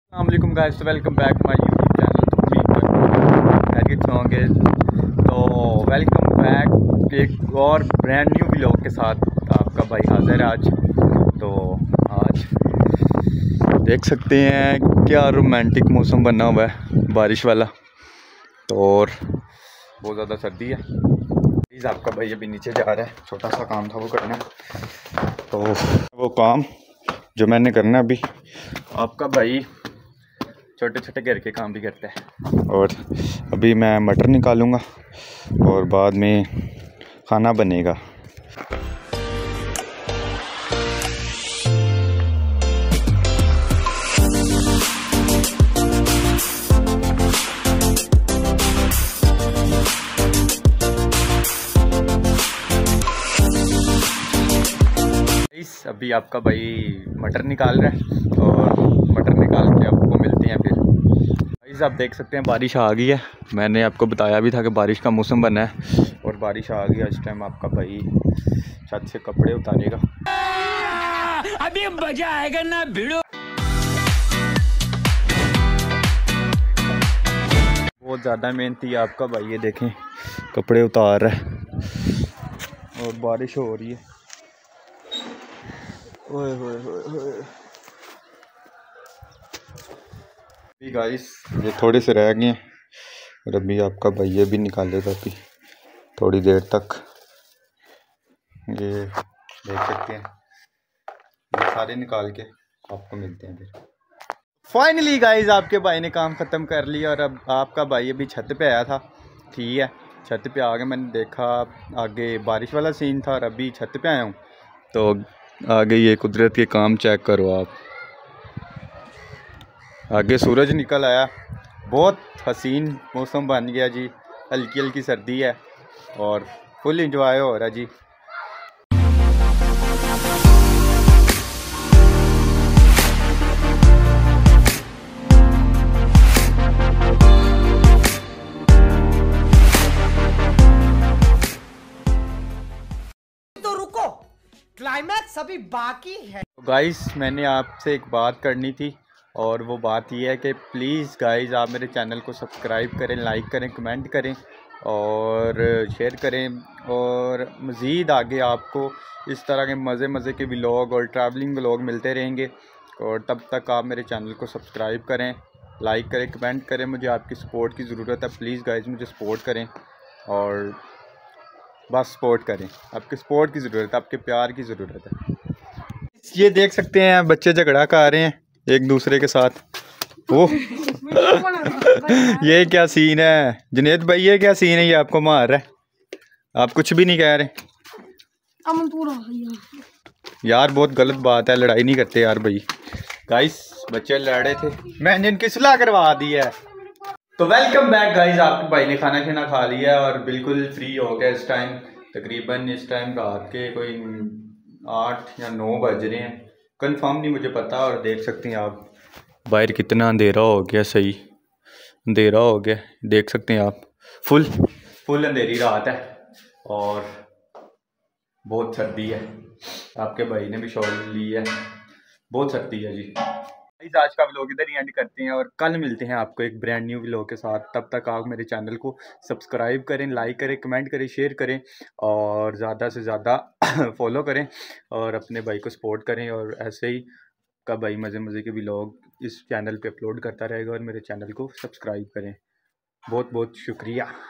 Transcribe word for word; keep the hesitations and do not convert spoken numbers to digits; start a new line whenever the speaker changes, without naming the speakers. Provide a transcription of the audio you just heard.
अस्सलामुअलैकुम guys, welcome back my YouTube channel. तो उम्मीद करता हूँ खैरियत से होंगे। तो वेलकम बैक एक और ब्रांड न्यू व्लॉग के साथ आपका भाई हाजिर है आज। तो आज देख सकते हैं क्या रोमांटिक मौसम बना हुआ है, बारिश वाला। तो और बहुत ज़्यादा सर्दी है। प्लीज़ आपका भाई अभी नीचे जा रहा है, छोटा सा काम था वो करना है। तो वो काम जो मैंने करना है अभी, आपका भाई छोटे छोटे घर के काम भी करते हैं। और अभी मैं मटर निकालूंगा और बाद में खाना बनेगा। अभी आपका भाई मटर निकाल रहा है और मटर निकाल के आपको मिलते हैं फिर। गाइस आप देख सकते हैं बारिश आ गई है। मैंने आपको बताया भी था कि बारिश का मौसम बना है और बारिश आ गई है। इस टाइम आपका भाई छत से कपड़े उतारेगा। अभी मजा आएगा ना भिड़ो। बहुत ज़्यादा मेहनती है आपका भाई, ये देखें कपड़े उतार रहा है और बारिश हो रही है। ओए होए होए होए। अभी गाइस ये थोड़े से रह गए हैं और अभी आपका भाई ये भी निकालेगा अभी थोड़ी देर तक। ये देख सकते हैं, ये सारे निकाल के आपको मिलते हैं फिर। फाइनली गाइस आपके भाई ने काम ख़त्म कर लिया और अब आपका भाई अभी छत पे आया था। ठीक है, छत पे आके मैंने देखा आगे बारिश वाला सीन था और अभी छत पे आया हूँ तो आगे ये कुदरत के काम चेक करो आप। आगे सूरज निकल आया, बहुत हसीन मौसम बन गया जी। हल्की हल्की सर्दी है और फुल इंजॉय हो रहा है जी।
तो रुको, क्लाइमैक्स अभी बाकी है।
तो गाइस मैंने आपसे एक बात करनी थी और वो बात ये है कि प्लीज़ गाइस आप मेरे चैनल को सब्सक्राइब करें, लाइक करें, कमेंट करें और शेयर करें। और मज़ीद आगे आपको इस तरह के मज़े मज़े के व्लॉग और ट्रैवलिंग व्लॉग मिलते रहेंगे। और तब तक आप मेरे चैनल को सब्सक्राइब करें, लाइक करें, कमेंट करें। मुझे आपकी सपोर्ट की ज़रूरत है। प्लीज़ गाइस मुझे सपोर्ट करें और बस सपोर्ट करें। आपके सपोर्ट की ज़रूरत है, आपके प्यार की ज़रूरत है। ये देख सकते हैं बच्चे झगड़ा कर रहे हैं एक दूसरे के साथ। वो ये क्या सीन है जुनेद भाई, ये क्या सीन है? ये आपको मार रहा है, आप कुछ भी नहीं कह रहे। यार बहुत गलत बात है, लड़ाई नहीं करते यार भाई। गाइस बच्चे लड़ रहे थे, मैंने इनकी सुलह करवा दी है। तो वेलकम बैक गाइस, आपके भाई ने खाना खाना खा लिया और बिल्कुल फ्री हो गया। इस टाइम तकरीबन इस टाइम रात के कोई आठ या नौ बज रहे हैं, कंफर्म नहीं मुझे पता। और देख सकते हैं आप बाहर कितना अंधेरा हो गया, सही अंधेरा हो गया। देख सकते हैं आप, फुल फुल अंधेरी रात है और बहुत सर्दी है। आपके भाई ने भी शॉल ली है, बहुत सर्दी है जी। आज का व्लॉग इधर ही एंड करते हैं और कल मिलते हैं आपको एक ब्रांड न्यू व्लॉग के साथ। तब तक आप मेरे चैनल को सब्सक्राइब करें, लाइक करें, कमेंट करें, शेयर करें और ज़्यादा से ज़्यादा फॉलो करें और अपने भाई को सपोर्ट करें। और ऐसे ही का भाई मज़े मज़े के व्लॉग इस चैनल पे अपलोड करता रहेगा और मेरे चैनल को सब्सक्राइब करें। बहुत बहुत शुक्रिया।